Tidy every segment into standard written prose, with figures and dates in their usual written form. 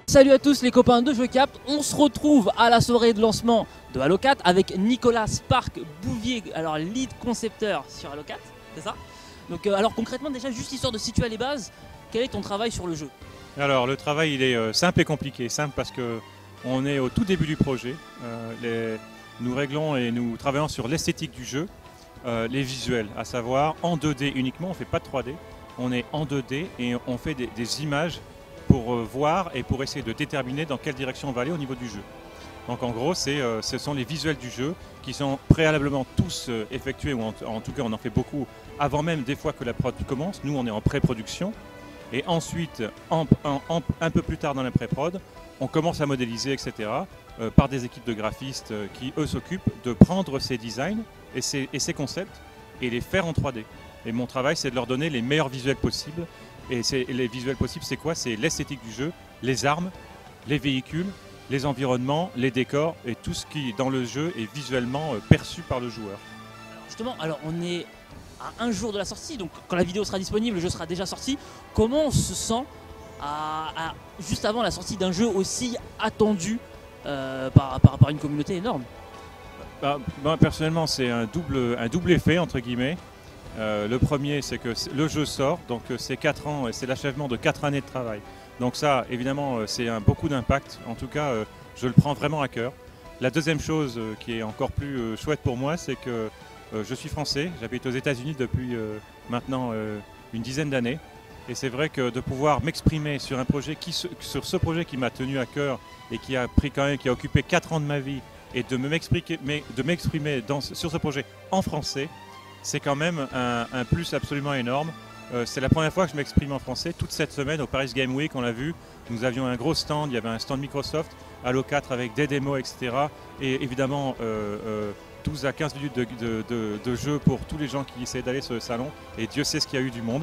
Salut à tous les copains de JeuCapt, on se retrouve à la soirée de lancement de Halo 4 avec Nicolas Spark Bouvier, alors lead concepteur sur Halo 4, c'est ça? Donc alors concrètement déjà juste histoire de situer les bases, quel est ton travail sur le jeu? Alors le travail il est simple et compliqué. Simple parce que on est au tout début du projet. Nous réglons et nous travaillons sur l'esthétique du jeu, les visuels, à savoir en 2D uniquement, on ne fait pas de 3D, on est en 2D et on fait des images pour voir et pour essayer de déterminer dans quelle direction on va aller au niveau du jeu. Donc en gros, ce sont les visuels du jeu qui sont préalablement tous effectués, ou en tout cas on en fait beaucoup avant même des fois que la prod commence. Nous on est en pré-production et ensuite un peu plus tard dans la pré-prod, on commence à modéliser, etc. Par des équipes de graphistes qui eux s'occupent de prendre ces designs et ces concepts et les faire en 3D. Et mon travail c'est de leur donner les meilleurs visuels possibles. Et les visuels possibles, c'est quoi? C'est l'esthétique du jeu, les armes, les véhicules, les environnements, les décors et tout ce qui, dans le jeu, est visuellement perçu par le joueur. Justement, alors on est à un jour de la sortie, donc quand la vidéo sera disponible, le jeu sera déjà sorti. Comment on se sent juste avant la sortie d'un jeu aussi attendu par une communauté énorme? Personnellement, c'est un double effet, entre guillemets. Le premier, c'est que le jeu sort, donc c'est 4 ans et c'est l'achèvement de 4 années de travail. Donc ça, évidemment, c'est beaucoup d'impact. En tout cas, je le prends vraiment à cœur. La deuxième chose qui est encore plus chouette pour moi, c'est que je suis français, j'habite aux États-Unis depuis maintenant une dizaine d'années. Et c'est vrai que de pouvoir m'exprimer sur un projet sur ce projet qui m'a tenu à cœur et qui a occupé 4 ans de ma vie, et de m'exprimer sur ce projet en français, c'est quand même un plus absolument énorme. C'est la première fois que je m'exprime en français. Toute cette semaine au Paris Game Week, on l'a vu, nous avions un gros stand, il y avait un stand Microsoft, Halo 4 avec des démos, etc. Et évidemment 12 à 15 minutes de jeu pour tous les gens qui essaient d'aller sur le salon. Et Dieu sait ce qu'il y a eu du monde.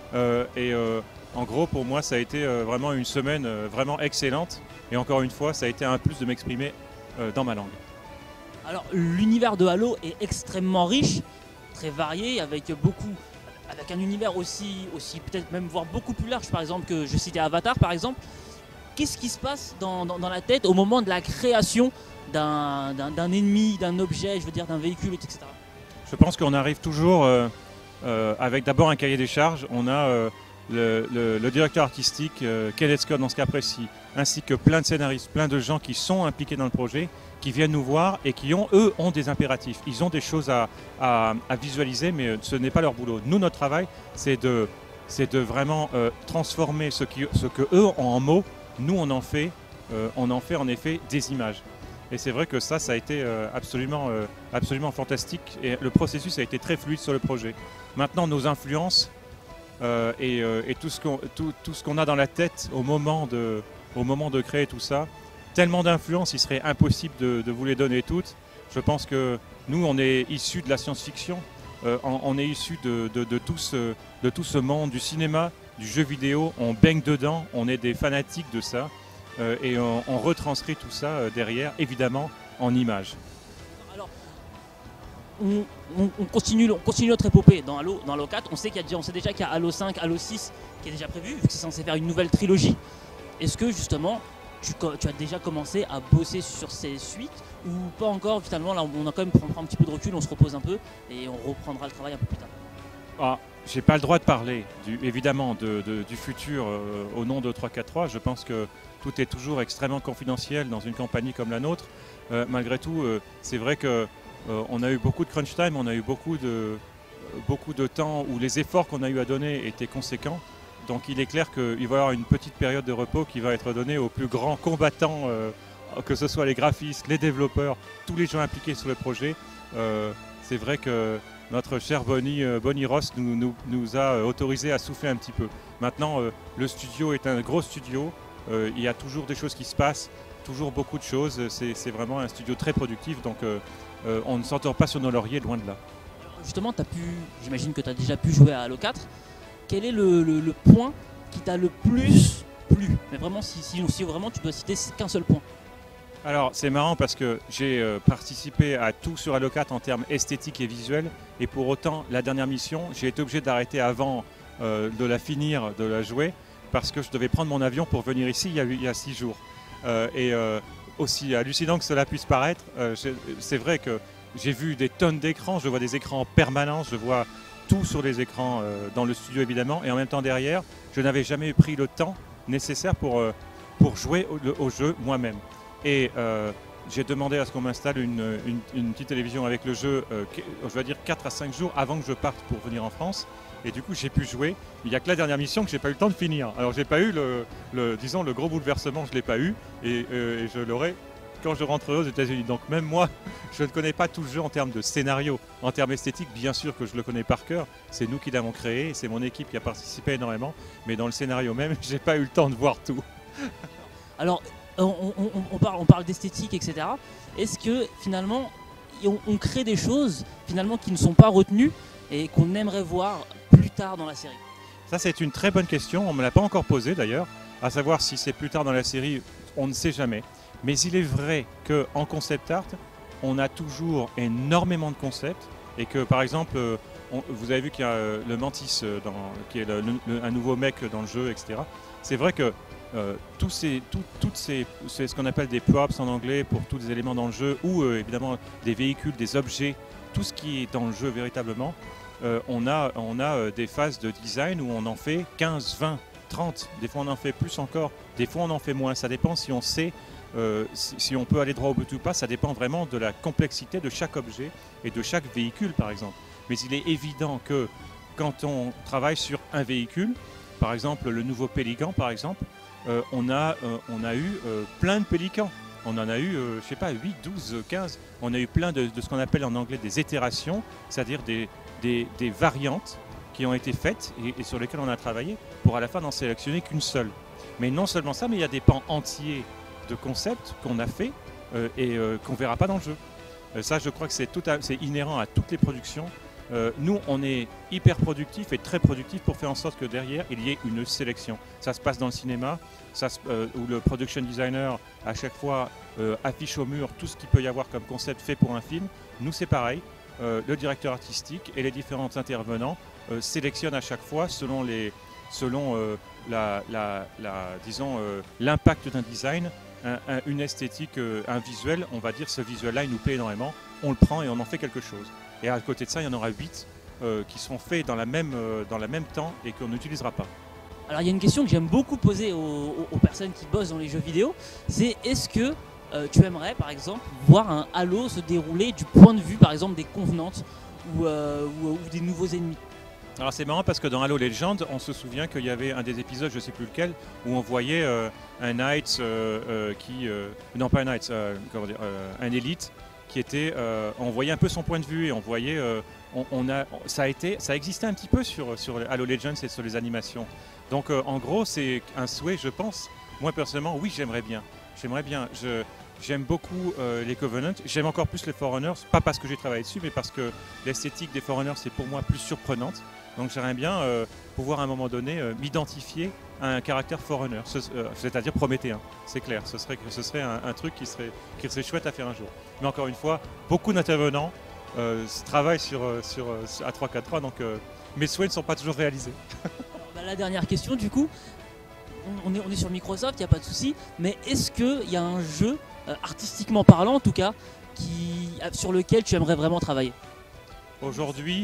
En gros, pour moi, ça a été vraiment une semaine vraiment excellente. Et encore une fois, ça a été un plus de m'exprimer dans ma langue. Alors l'univers de Halo est extrêmement riche, très varié, avec un univers aussi peut-être même voire beaucoup plus large, par exemple, que je citais Avatar par exemple. Qu'est-ce qui se passe dans la tête au moment de la création d'un ennemi, d'un objet, je veux dire d'un véhicule, etc. Je pense qu'on arrive toujours avec d'abord un cahier des charges. On a le directeur artistique, Kenneth Scott dans ce cas précis, ainsi que plein de scénaristes, plein de gens qui sont impliqués dans le projet, qui viennent nous voir et qui eux ont des impératifs. Ils ont des choses à visualiser, mais ce n'est pas leur boulot. Nous, notre travail, c'est de vraiment transformer ce que eux ont en mots. Nous, on en fait en effet des images. Et c'est vrai que ça a été absolument fantastique. Et le processus a été très fluide sur le projet. Maintenant, nos influences et tout ce qu'on a dans la tête au moment de créer tout ça, tellement d'influences, il serait impossible de vous les donner toutes. Je pense que nous, on est issus de la science-fiction, on est issus de tout ce monde du cinéma, du jeu vidéo, on baigne dedans, on est des fanatiques de ça, et on retranscrit tout ça derrière, évidemment, en images. Alors, on continue notre épopée dans Halo 4. On sait déjà qu'il y a Halo 5, Halo 6 qui est déjà prévu, vu que c'est censé faire une nouvelle trilogie. Est-ce que justement tu as déjà commencé à bosser sur ces suites ou pas encore? Finalement là on a quand même prend un petit peu de recul, on se repose un peu et on reprendra le travail un peu plus tard. J'ai pas le droit de parler évidemment du futur au nom de 343. Je pense que tout est toujours extrêmement confidentiel dans une compagnie comme la nôtre. Malgré tout, c'est vrai que on a eu beaucoup de crunch time, on a eu beaucoup de temps où les efforts qu'on a eu à donner étaient conséquents. Donc il est clair qu'il va y avoir une petite période de repos qui va être donnée aux plus grands combattants, que ce soit les graphistes, les développeurs, tous les gens impliqués sur le projet. C'est vrai que notre cher Bonnie Ross nous a autorisé à souffler un petit peu. Maintenant, le studio est un gros studio, il y a toujours des choses qui se passent, toujours beaucoup de choses. C'est vraiment un studio très productif, donc on ne s'endort pas sur nos lauriers, loin de là. Justement, j'imagine que tu as déjà pu jouer à Halo 4. Quel est le point qui t'a le plus plu? Mais vraiment, si vraiment tu dois citer qu'un seul point. Alors c'est marrant parce que j'ai participé à tout sur Halo 4 en termes esthétiques et visuels, et pour autant la dernière mission j'ai été obligé d'arrêter avant de la finir, de la jouer, parce que je devais prendre mon avion pour venir ici il y a 6 jours. Aussi hallucinant que cela puisse paraître, c'est vrai que j'ai vu des tonnes d'écrans, je vois des écrans en permanence, je vois tout sur les écrans dans le studio évidemment, et en même temps derrière, je n'avais jamais pris le temps nécessaire pour jouer au jeu moi-même. Et j'ai demandé à ce qu'on m'installe une petite télévision avec le jeu, je vais dire 4 à 5 jours avant que je parte pour venir en France. Et du coup, j'ai pu jouer. Il n'y a que la dernière mission que j'ai pas eu le temps de finir. Alors, j'ai pas eu disons, le gros bouleversement, je l'ai pas eu. Et je l'aurai quand je rentrerai aux États-Unis. Donc, même moi, je ne connais pas tout le jeu en termes de scénario. En termes esthétiques, bien sûr que je le connais par cœur. C'est nous qui l'avons créé. C'est mon équipe qui a participé énormément. Mais dans le scénario même, j'ai pas eu le temps de voir tout. Alors, on parle d'esthétique, etc. Est-ce que finalement, on crée des choses finalement qui ne sont pas retenues et qu'on aimerait voir plus tard dans la série? Ça, c'est une très bonne question. On ne me l'a pas encore posée d'ailleurs. À savoir si c'est plus tard dans la série, on ne sait jamais. Mais il est vrai qu'en concept art, on a toujours énormément de concepts. Et que par exemple, vous avez vu qu'il y a le Mantis, qui est un nouveau mec dans le jeu, etc. C'est vrai que c'est ce qu'on appelle des props en anglais pour tous les éléments dans le jeu, ou évidemment des véhicules, des objets, tout ce qui est dans le jeu véritablement. On a des phases de design où on en fait 15, 20, 30, des fois on en fait plus encore, des fois on en fait moins, ça dépend si on sait si on peut aller droit au but ou pas, ça dépend vraiment de la complexité de chaque objet et de chaque véhicule par exemple. Mais il est évident que quand on travaille sur un véhicule, par exemple le nouveau Pélican par exemple, on a eu plein de pélicans. On en a eu, je sais pas, 8, 12, 15. On a eu plein de ce qu'on appelle en anglais des itérations, c'est-à-dire des variantes qui ont été faites et sur lesquelles on a travaillé pour à la fin n'en sélectionner qu'une seule. Mais non seulement ça, mais il y a des pans entiers de concepts qu'on a fait et qu'on ne verra pas dans le jeu. Ça, je crois que c'est inhérent à toutes les productions. Nous, on est hyper productifs et très productifs pour faire en sorte que derrière, il y ait une sélection. Ça se passe dans le cinéma, où le production designer, à chaque fois, affiche au mur tout ce qu'il peut y avoir comme concept fait pour un film. Nous, c'est pareil. Le directeur artistique et les différents intervenants sélectionnent à chaque fois selon l'impact d'un design, une esthétique, un visuel. On va dire ce visuel-là, il nous plaît énormément. On le prend et on en fait quelque chose. Et à côté de ça, il y en aura 8 qui seront faits dans la même temps et qu'on n'utilisera pas. Alors il y a une question que j'aime beaucoup poser aux personnes qui bossent dans les jeux vidéo, c'est est-ce que tu aimerais par exemple voir un Halo se dérouler du point de vue par exemple des Covenants ou des nouveaux ennemis? Alors c'est marrant parce que dans Halo Legends, on se souvient qu'il y avait un des épisodes, je ne sais plus lequel, où on voyait un Knight non pas un Knight, un Elite qui était, on voyait un peu son point de vue et on voyait, ça existait un petit peu sur Halo Legends et sur les animations. Donc en gros c'est un souhait, je pense. Moi personnellement, oui, j'aimerais bien. J'aime beaucoup les Covenants, j'aime encore plus les Forerunners, pas parce que j'ai travaillé dessus, mais parce que l'esthétique des Forerunners c'est pour moi plus surprenante. Donc j'aimerais bien pouvoir à un moment donné m'identifier à un caractère Forerunner, c'est-à-dire prométhéen, c'est clair. Ce serait un truc qui serait chouette à faire un jour. Mais encore une fois, beaucoup d'intervenants travaillent à 3-4-3, donc mes souhaits ne sont pas toujours réalisés. La dernière question du coup, on est sur Microsoft, il n'y a pas de souci, mais est-ce qu'il y a un jeu, artistiquement parlant en tout cas, sur lequel tu aimerais vraiment travailler? Aujourd'hui,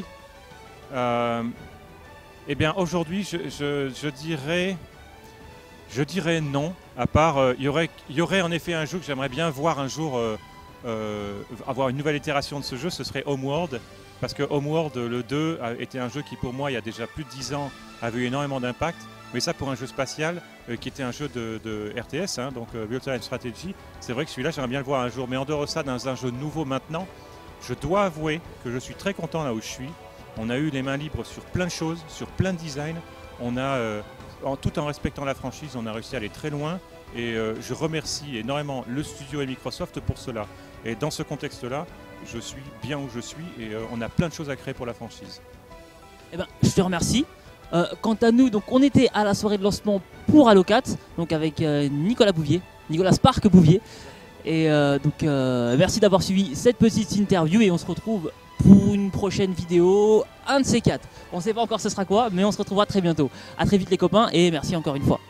je dirais non, à part, il y aurait en effet un jeu que j'aimerais bien voir un jour, avoir une nouvelle itération de ce jeu, ce serait Homeworld, parce que Homeworld, le 2, était un jeu qui pour moi, il y a déjà plus de 10 ans, avait eu énormément d'impact, mais ça pour un jeu spatial, qui était un jeu de RTS, donc Real Time Strategy, c'est vrai que celui-là, j'aimerais bien le voir un jour, mais en dehors de ça, dans un jeu nouveau maintenant, je dois avouer que je suis très content là où je suis. On a eu les mains libres sur plein de choses, sur plein de designs. On a, tout en respectant la franchise, on a réussi à aller très loin. Et je remercie énormément le studio et Microsoft pour cela. Et dans ce contexte-là, je suis bien où je suis et on a plein de choses à créer pour la franchise. Eh ben, je te remercie. Quant à nous, donc, on était à la soirée de lancement pour Halo 4, donc avec Nicolas Spark Bouvier. Et merci d'avoir suivi cette petite interview et on se retrouve pour une prochaine vidéo, un de ces quatre. On ne sait pas encore ce sera quoi, mais on se retrouvera très bientôt. A très vite les copains et merci encore une fois.